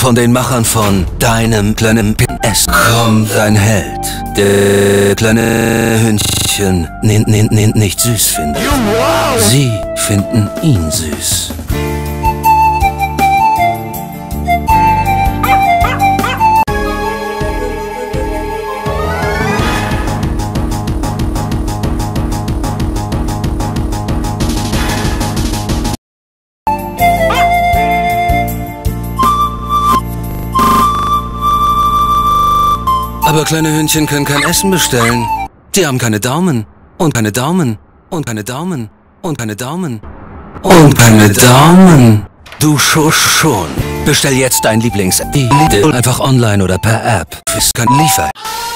von den Machern von deinem kleinen PS kommt ein Held, der kleine Hündchen nicht süß findet. Sie finden ihn süß. Aber kleine Hündchen können kein Essen bestellen. Die haben keine Daumen. Und keine Daumen. Und keine Daumen. Und keine Daumen. Und keine Daumen. Du schon. Bestell jetzt dein Lieblings-Essen. Einfach online oder per App. Ist kein Liefer.